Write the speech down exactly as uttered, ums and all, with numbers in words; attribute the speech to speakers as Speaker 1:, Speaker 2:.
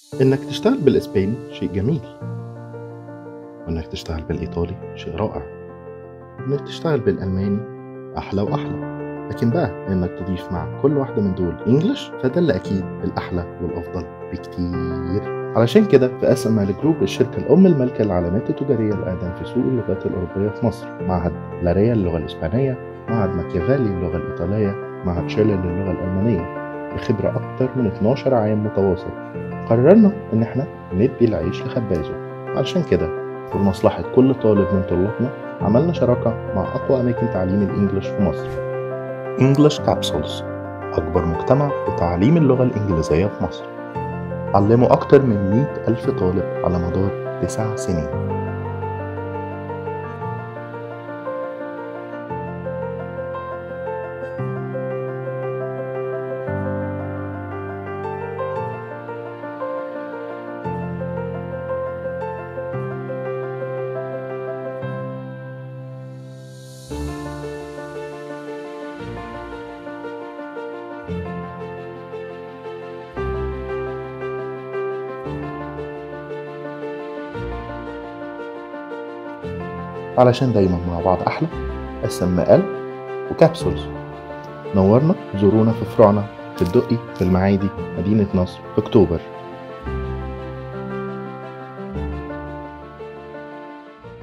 Speaker 1: إنك تشتغل بالإسباني شيء جميل، وإنك تشتغل بالإيطالي شيء رائع، وإنك تشتغل بالألماني أحلى وأحلى، لكن بقى إنك تضيف مع كل واحدة من دول إنجليش فده اللي أكيد الأحلى والأفضل بكتير. علشان كده في اس ام ال جروب الشركة الأم المالكة للعلامات التجارية الأقدم في سوق اللغات الأوروبية في مصر، معهد لاريا للغة الإسبانية، معهد ماكيافيلي للغة الإيطالية، معهد شيرلي للغة الألمانية، بخبرة أكتر من اتناشر عام متواصل. قررنا إن إحنا ندي العيش لخبازه. علشان كده ولمصلحة كل طالب من طلابنا عملنا شراكة مع أقوى أماكن تعليم الإنجليش في مصر، English Capsules، أكبر مجتمع لتعليم اللغة الإنجليزية في مصر. علموا أكتر من مئة ألف طالب على مدار تسع سنين. علشان دايما مع بعض أحلى، اس ام ال وكابسولز. نورنا، زورونا في فروعنا في الدقي، في المعادي، مدينة نصر، في أكتوبر.